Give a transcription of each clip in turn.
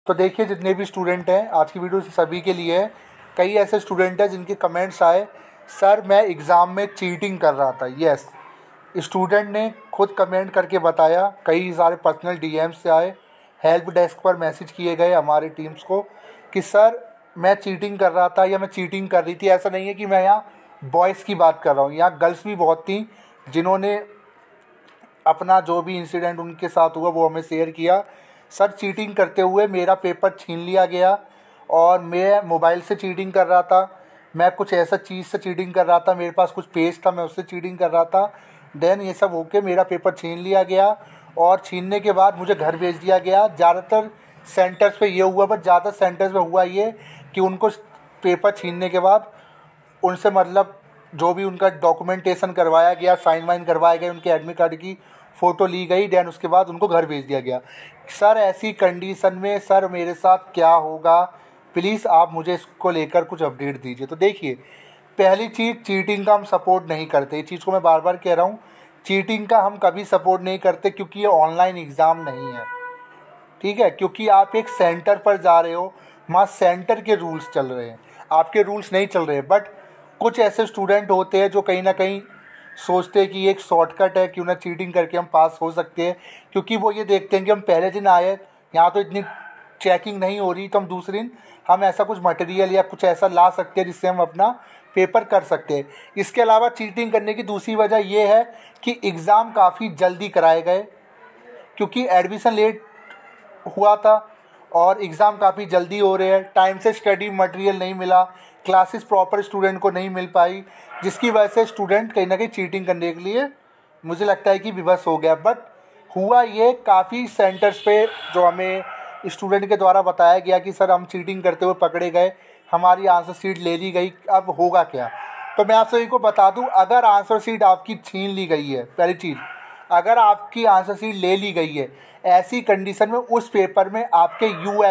तो देखिए, जितने भी स्टूडेंट हैं, आज की वीडियो सभी के लिए है। कई ऐसे स्टूडेंट हैं जिनके कमेंट्स आए, सर मैं एग्ज़ाम में चीटिंग कर रहा था। यस, स्टूडेंट ने खुद कमेंट करके बताया। कई सारे पर्सनल डीएम से आए, हेल्प डेस्क पर मैसेज किए गए हमारे टीम्स को कि सर मैं चीटिंग कर रहा था या मैं चीटिंग कर रही थी। ऐसा नहीं है कि मैं यहाँ बॉयज़ की बात कर रहा हूँ, यहाँ गर्ल्स भी बहुत थी जिन्होंने अपना जो भी इंसिडेंट उनके साथ हुआ वो हमें शेयर किया। सर चीटिंग करते हुए मेरा पेपर छीन लिया गया और मैं मोबाइल से चीटिंग कर रहा था, मैं कुछ ऐसा चीज़ से चीटिंग कर रहा था, मेरे पास कुछ पेज था मैं उससे चीटिंग कर रहा था। देन ये सब होके मेरा पेपर छीन लिया गया और छीनने के बाद मुझे घर भेज दिया गया। ज़्यादातर सेंटर्स पे ये हुआ, बट ज़्यादा सेंटर्स पे हुआ ये कि उनको पेपर छीनने के बाद उनसे मतलब जो भी उनका डॉक्यूमेंटेशन करवाया गया, साइन वाइन करवाए गए, उनके एडमिट कार्ड की फ़ोटो ली गई, देन उसके बाद उनको घर भेज दिया गया। सर ऐसी कंडीशन में सर मेरे साथ क्या होगा, प्लीज़ आप मुझे इसको लेकर कुछ अपडेट दीजिए। तो देखिए, पहली चीज़, चीटिंग का हम सपोर्ट नहीं करते। इस चीज़ को मैं बार बार कह रहा हूँ, चीटिंग का हम कभी सपोर्ट नहीं करते, क्योंकि ये ऑनलाइन एग्ज़ाम नहीं है, ठीक है। क्योंकि आप एक सेंटर पर जा रहे हो, वहाँ सेंटर के रूल्स चल रहे हैं, आपके रूल्स नहीं चल रहे। बट कुछ ऐसे स्टूडेंट होते हैं जो कहीं ना कहीं सोचते हैं कि एक शॉर्टकट है, क्यों ना चीटिंग करके हम पास हो सकते हैं। क्योंकि वो ये देखते हैं कि हम पहले दिन आए, यहाँ तो इतनी चेकिंग नहीं हो रही, तो हम दूसरे दिन हम ऐसा कुछ मटेरियल या कुछ ऐसा ला सकते हैं जिससे हम अपना पेपर कर सकते हैं। इसके अलावा चीटिंग करने की दूसरी वजह ये है कि एग्ज़ाम काफ़ी जल्दी कराए गए, क्योंकि एडमिशन लेट हुआ था और एग्ज़ाम काफ़ी जल्दी हो रहे हैं। टाइम से स्टडी मटेरियल नहीं मिला, क्लासेस प्रॉपर स्टूडेंट को नहीं मिल पाई, जिसकी वजह से स्टूडेंट कहीं ना कहीं चीटिंग करने के लिए मुझे लगता है कि विवश हो गया। बट हुआ ये, काफ़ी सेंटर्स पे जो हमें स्टूडेंट के द्वारा बताया गया कि सर हम चीटिंग करते हुए पकड़े गए, हमारी आंसर शीट ले ली गई, अब होगा क्या। तो मैं आप सभी को बता दूं, अगर आंसर शीट आपकी छीन ली गई है, पहली चीज़, अगर आपकी आंसर शीट ले ली गई है, ऐसी कंडीशन में उस पेपर में आपके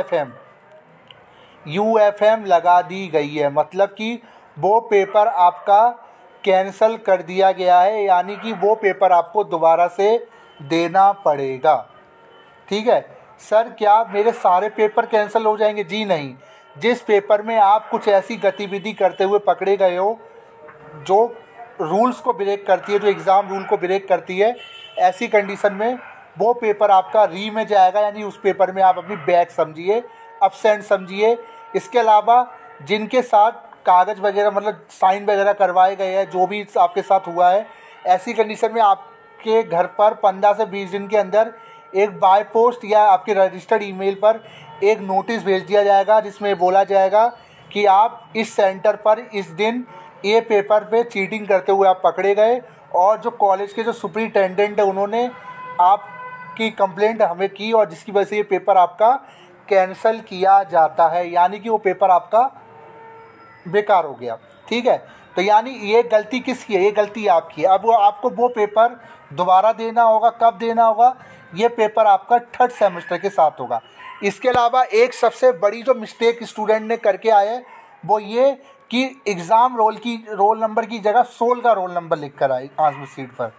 यूएफएम लगा दी गई है, मतलब कि वो पेपर आपका कैंसिल कर दिया गया है, यानी कि वो पेपर आपको दोबारा से देना पड़ेगा, ठीक है। सर क्या मेरे सारे पेपर कैंसिल हो जाएंगे? जी नहीं। जिस पेपर में आप कुछ ऐसी गतिविधि करते हुए पकड़े गए हो जो रूल्स को ब्रेक करती है, जो एग्ज़ाम रूल को ब्रेक करती है, ऐसी कंडीशन में वो पेपर आपका री में जाएगा, यानी उस पेपर में आप अपनी बैक समझिए, अब्सेंट समझिए। इसके अलावा जिनके साथ कागज़ वगैरह मतलब साइन वगैरह करवाए गए हैं, जो भी आपके साथ हुआ है, ऐसी कंडीशन में आपके घर पर 15 से 20 दिन के अंदर एक बाय पोस्ट या आपके रजिस्टर्ड ईमेल पर एक नोटिस भेज दिया जाएगा, जिसमें बोला जाएगा कि आप इस सेंटर पर इस दिन ये पेपर पे चीटिंग करते हुए आप पकड़े गए, और जो कॉलेज के जो सुपरिटेंडेंट है उन्होंने आपकी कंप्लेंट हमें की, और जिसकी वजह से ये पेपर आपका कैंसिल किया जाता है, यानी कि वो पेपर आपका बेकार हो गया, ठीक है। तो यानी ये गलती किसकी है? ये गलती आपकी है। अब वो आपको वो पेपर दोबारा देना होगा। कब देना होगा? ये पेपर आपका थर्ड सेमेस्टर के साथ होगा। इसके अलावा एक सबसे बड़ी जो मिस्टेक स्टूडेंट ने करके आए हैं वो ये कि एग्ज़ाम रोल नंबर की जगह 16 का रोल नंबर लिख कर आए आंसर शीट पर।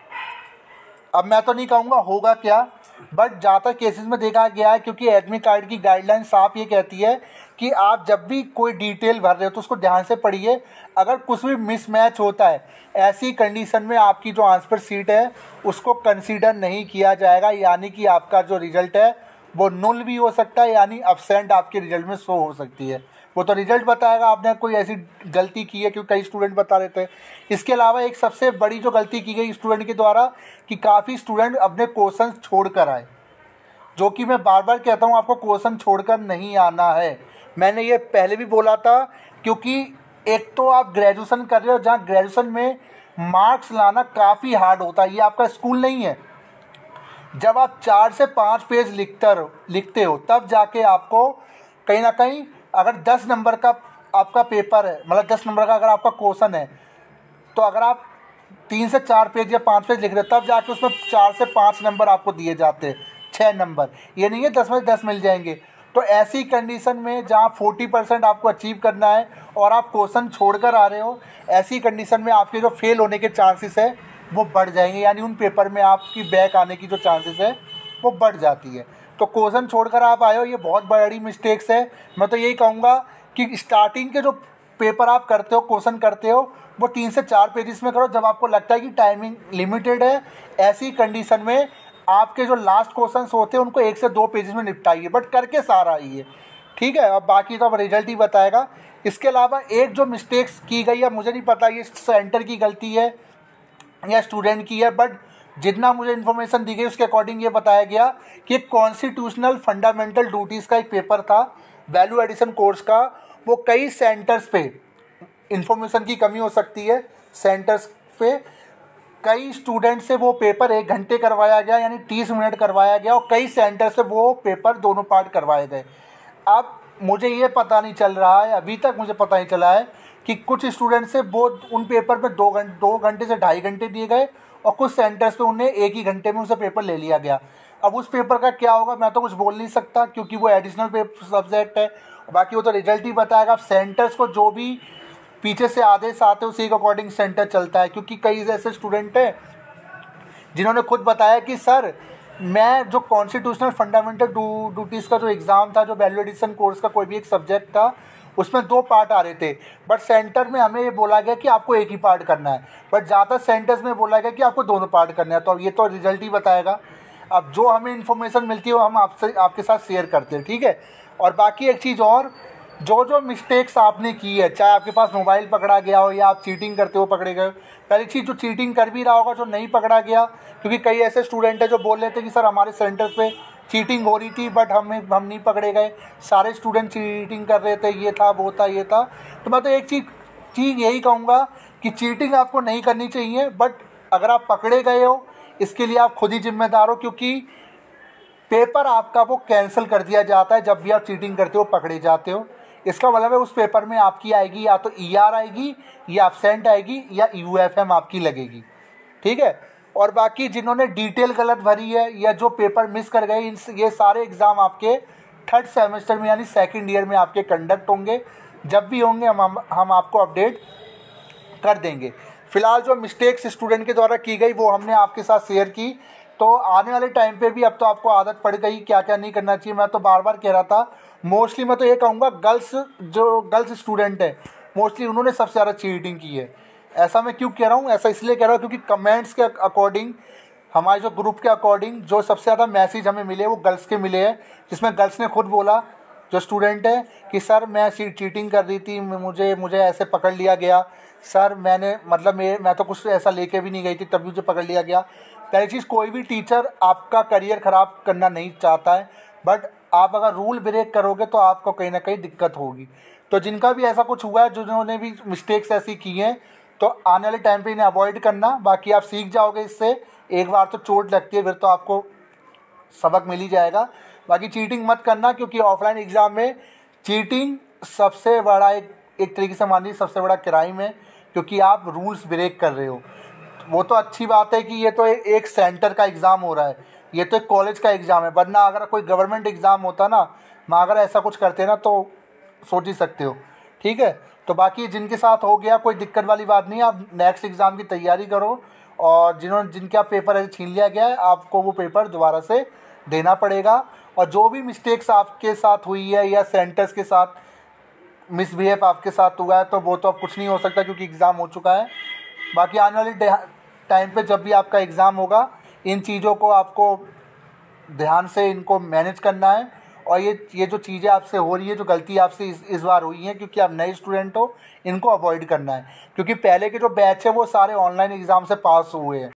अब मैं तो नहीं कहूँगा होगा क्या, बट ज़्यादातर केसेस में देखा गया है, क्योंकि एडमिट कार्ड की गाइडलाइन साफ ये कहती है कि आप जब भी कोई डिटेल भर रहे हो तो उसको ध्यान से पढ़िए। अगर कुछ भी मिसमैच होता है, ऐसी कंडीशन में आपकी जो आंसर शीट है उसको कंसीडर नहीं किया जाएगा, यानी कि आपका जो रिज़ल्ट है वो नुल भी हो सकता है, यानी अब्सेंट आपके रिज़ल्ट में शो हो सकती है। वो तो रिजल्ट बताएगा आपने कोई ऐसी गलती की है, क्योंकि कई स्टूडेंट बता देते हैं। इसके अलावा एक सबसे बड़ी जो गलती की गई स्टूडेंट के द्वारा कि काफ़ी स्टूडेंट अपने क्वेश्चन छोड़ कर आए, जो कि मैं बार बार कहता हूँ आपको क्वेश्चन छोड़कर नहीं आना है। मैंने ये पहले भी बोला था, क्योंकि एक तो आप ग्रेजुएशन कर रहे हो, जहाँ ग्रेजुएशन में मार्क्स लाना काफ़ी हार्ड होता है। ये आपका स्कूल नहीं है। जब आप 4 से 5 पेज लिखते हो तब जाके आपको कहीं ना कहीं, अगर 10 नंबर का आपका पेपर है, मतलब 10 नंबर का अगर आपका क्वेश्चन है, तो अगर आप 3 से 4 पेज या 5 पेज लिख रहे हो तब जाके उसमें 4 से 5 नंबर आपको दिए जाते हैं, 6 नंबर। ये नहीं है 10 में 10 मिल जाएंगे। तो ऐसी कंडीशन में जहाँ 40% आपको अचीव करना है और आप क्वेश्चन छोड़कर आ रहे हो, ऐसी कंडीशन में आपके जो फेल होने के चांसेस है वो बढ़ जाएंगे, यानी उन पेपर में आपकी बैक आने की जो चांसेस है वो बढ़ जाती है। तो क्वेश्चन छोड़कर आप आए हो, ये बहुत बड़ी मिस्टेक्स है। मैं तो यही कहूँगा कि स्टार्टिंग के जो पेपर आप करते हो, क्वेश्चन करते हो, वो 3 से 4 पेजेस में करो। जब आपको लगता है कि टाइमिंग लिमिटेड है, ऐसी कंडीशन में आपके जो लास्ट क्वेश्चंस होते हैं उनको 1 से 2 पेजेस में निपटाइए, बट करके सारा आइए, ठीक है। अब बाकी तो अब रिजल्ट ही बताएगा। इसके अलावा एक जो मिस्टेक्स की गई है, मुझे नहीं पता ये सेंटर की गलती है या स्टूडेंट की है, बट जितना मुझे इन्फॉर्मेशन दी गई उसके अकॉर्डिंग ये बताया गया कि कॉन्स्टिट्यूशनल फंडामेंटल ड्यूटीज़ का एक पेपर था वैल्यू एडिशन कोर्स का, वो कई सेंटर्स पे इंफॉर्मेशन की कमी हो सकती है, सेंटर्स पे कई स्टूडेंट से वो पेपर 1 घंटे करवाया गया, यानी 30 मिनट करवाया गया, और कई सेंटर से वो पेपर दोनों पार्ट करवाए गए। अब मुझे ये पता नहीं चल रहा है, अभी तक मुझे पता नहीं चला है कि कुछ स्टूडेंट से वो उन पेपर पे 2 घंटे से 2.5 घंटे दिए गए, और कुछ सेंटर्स पे उन्हें 1 ही घंटे में उनसे पेपर ले लिया गया। अब उस पेपर का क्या होगा मैं तो कुछ बोल नहीं सकता, क्योंकि वो एडिशनल पेपर सब्जेक्ट है, बाकी वो तो रिजल्ट ही बताएगा। अब सेंटर्स को जो भी पीछे से आदेश आते हैं उसी के अकॉर्डिंग सेंटर चलता है, क्योंकि कई ऐसे स्टूडेंट हैं जिन्होंने खुद बताया कि सर मैं जो कॉन्स्टिट्यूशनल फंडामेंटल ड्यूटीज़ का जो एग्ज़ाम था, जो वैल्यू एडिशन कोर्स का कोई भी एक सब्जेक्ट था, उसमें 2 पार्ट आ रहे थे, बट सेंटर में हमें ये बोला गया कि आपको 1 ही पार्ट करना है, बट ज़्यादा सेंटर्स में बोला गया कि आपको दोनों पार्ट करना है। तो अब ये तो रिजल्ट ही बताएगा। अब जो हमें इन्फॉर्मेशन मिलती है वो हम आपके साथ शेयर करते हैं, ठीक है। और बाकी एक चीज़ और, जो मिस्टेक्स आपने की है, चाहे आपके पास मोबाइल पकड़ा गया हो या आप चीटिंग करते हो पकड़े गए, पहली चीज़ जो चीटिंग कर भी रहा होगा, जो नहीं पकड़ा गया, क्योंकि कई ऐसे स्टूडेंट हैं जो बोल रहे थे कि सर हमारे सेंटर पे चीटिंग हो रही थी बट हम नहीं पकड़े गए, सारे स्टूडेंट चीटिंग कर रहे थे, ये था वो था ये था। तो मैं तो एक चीज़ यही कहूँगा कि चीटिंग आपको नहीं करनी चाहिए, बट अगर आप पकड़े गए हो इसके लिए आप खुद ही जिम्मेदार हो, क्योंकि पेपर आपका वो कैंसिल कर दिया जाता है जब भी आप चीटिंग करते हो, पकड़े जाते हो। इसका मतलब है उस पेपर में आपकी आएगी या तो ER आएगी, या एब्सेंट आएगी, या UFM आपकी लगेगी, ठीक है। और बाकी जिन्होंने डिटेल गलत भरी है या जो पेपर मिस कर गए, ये सारे एग्ज़ाम आपके 3rd सेमेस्टर में यानी 2nd ईयर में आपके कंडक्ट होंगे। जब भी होंगे हम आपको अपडेट कर देंगे। फ़िलहाल जो मिस्टेक्स स्टूडेंट के द्वारा की गई वो हमने आपके साथ शेयर की। तो आने वाले टाइम पे भी अब तो आपको आदत पड़ गई क्या क्या नहीं करना चाहिए। मैं तो बार बार कह रहा था, मोस्टली मैं तो ये कहूँगा गर्ल्स स्टूडेंट है मोस्टली उन्होंने सबसे ज़्यादा चीटिंग की है। ऐसा मैं क्यों कह रहा हूँ, ऐसा इसलिए कह रहा हूँ क्योंकि कमेंट्स के अकॉर्डिंग, हमारे जो ग्रुप के अकॉर्डिंग जो सबसे ज़्यादा मैसेज हमें मिले वो गर्ल्स के मिले हैं, जिसमें गर्ल्स ने खुद बोला, जो स्टूडेंट है, कि सर मैं चीटिंग कर रही थी, मुझे ऐसे पकड़ लिया गया सर, मैं तो कुछ ऐसा लेके भी नहीं गई थी तभी मुझे पकड़ लिया गया। पहली चीज़, कोई भी टीचर आपका करियर ख़राब करना नहीं चाहता है, बट आप अगर रूल ब्रेक करोगे तो आपको कहीं ना कहीं दिक्कत होगी। तो जिनका भी ऐसा कुछ हुआ है, जिन्होंने भी मिस्टेक्स ऐसी की हैं, तो आने वाले टाइम पे इन्हें अवॉइड करना। बाकी आप सीख जाओगे इससे, एक बार तो चोट लगती है फिर तो आपको सबक मिल ही जाएगा। बाकी चीटिंग मत करना, क्योंकि ऑफलाइन एग्ज़ाम में चीटिंग सबसे बड़ा एक तरीके से मान लीजिए सबसे बड़ा क्राइम है, क्योंकि आप रूल्स ब्रेक कर रहे हो। वो तो अच्छी बात है कि ये तो एक सेंटर का एग्ज़ाम हो रहा है, ये तो एक कॉलेज का एग्ज़ाम है, वरना अगर कोई गवर्नमेंट एग्ज़ाम होता ना, मैं अगर ऐसा कुछ करते ना तो सोच ही सकते हो, ठीक है। तो बाकी जिनके साथ हो गया कोई दिक्कत वाली बात नहीं है, आप नेक्स्ट एग्ज़ाम की तैयारी करो, और जिनका पेपर ऐसे छीन लिया गया है आपको वो पेपर दोबारा से देना पड़ेगा। और जो भी मिस्टेक्स आपके साथ हुई है या सेंटर्स के साथ मिसबिहेव आपके साथ हुआ है तो वो तो अब कुछ नहीं हो सकता, क्योंकि एग्ज़ाम हो चुका है। बाकी आने वाले टाइम पे जब भी आपका एग्ज़ाम होगा, इन चीज़ों को आपको ध्यान से इनको मैनेज करना है। और ये जो चीज़ें आपसे हो रही है, जो गलती आपसे इस बार हुई है, क्योंकि आप नए स्टूडेंट हो, इनको अवॉइड करना है, क्योंकि पहले के जो बैच है वो सारे ऑनलाइन एग्ज़ाम से पास हुए हैं।